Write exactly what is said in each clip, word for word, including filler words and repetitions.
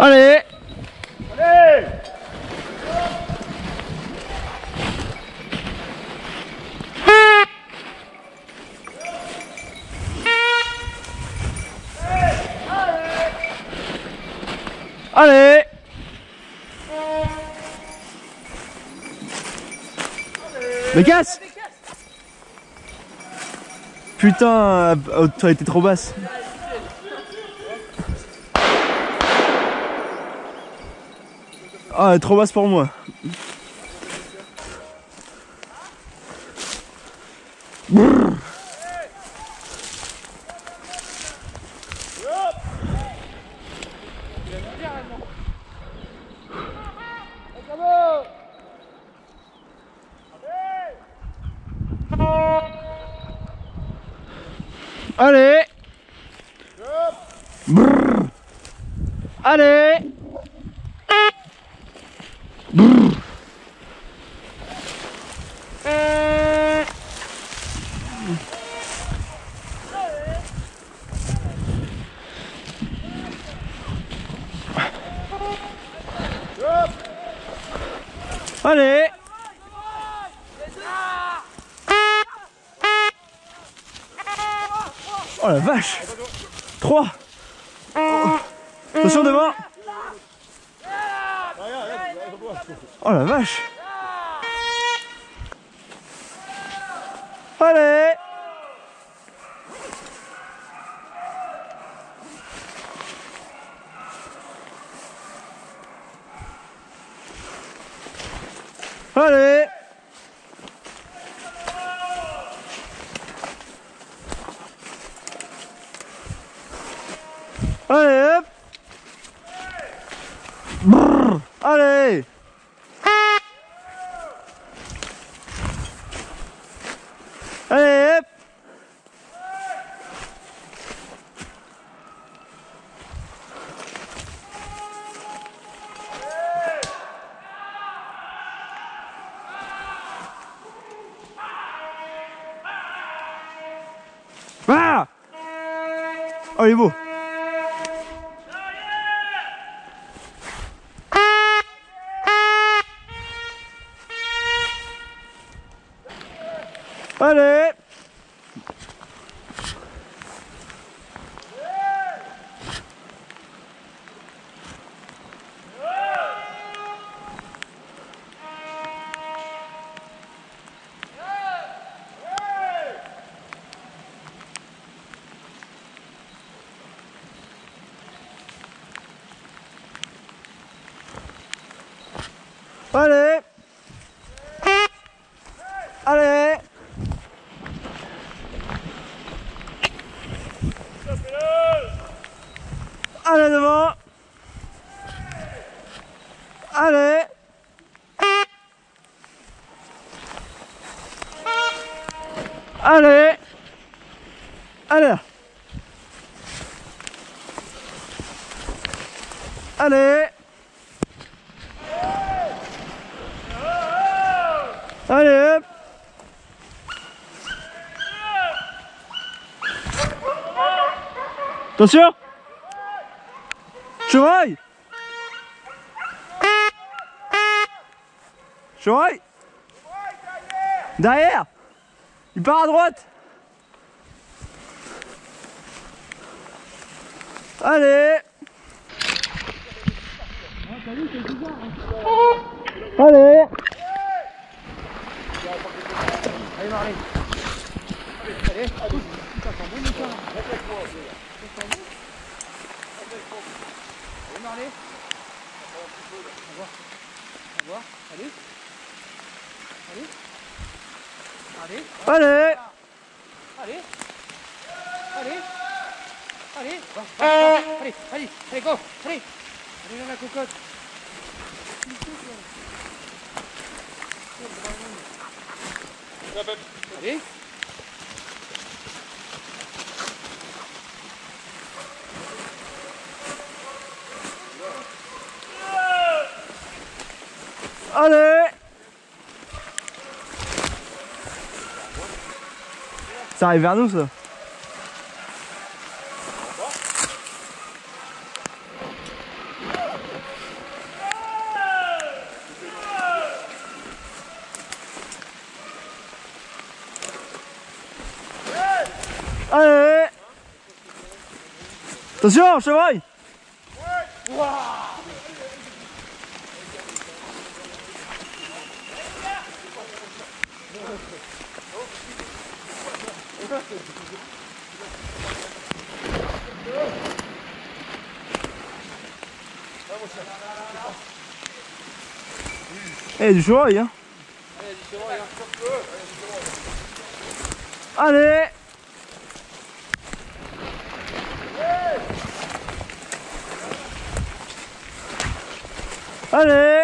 Allez. Allez. Allez. Mais casse. Putain, tu as été trop basse. Ah, elle est trop basse pour moi. Brrr. Allez. Brrr. Allez. Brrr. Allez. Oh la vache. trois. Oh. Attention devant. Oh la vache. Allez. Allez. Allez hop. Brrr. Allez. Allez hop. Ah. Oh il est beau. Allez. Allez. Allez. Allez devant. Allez. Allez. Allez. Allez. Allez hop. Attention. Chevreuil. Chevreuil. Derrière. Il part à droite. Allez. Allez. Allez Marley. Allez, allez. Putain, t'en bon ou pas? Répète-moi. Allez Marley. Au revoir. Au revoir. Allez. Allez. Allez. Allez. Allez. Allez. Allez. Va, va, va. Allez, allez, allez, go. Allez. Allez dans la cocotte. Allez. Allez. Ça arrive vers nous ça. Attention, chevreuil. Eh, du chevreuil, hein. Allez. Allez.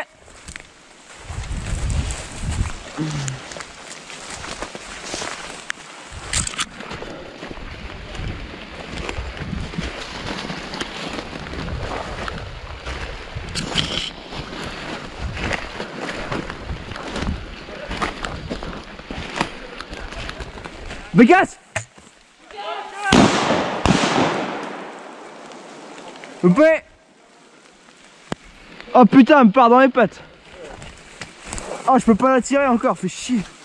Bécasse! Loupé! Oh putain, elle me part dans les pattes! Oh, je peux pas la tirer encore, fait chier!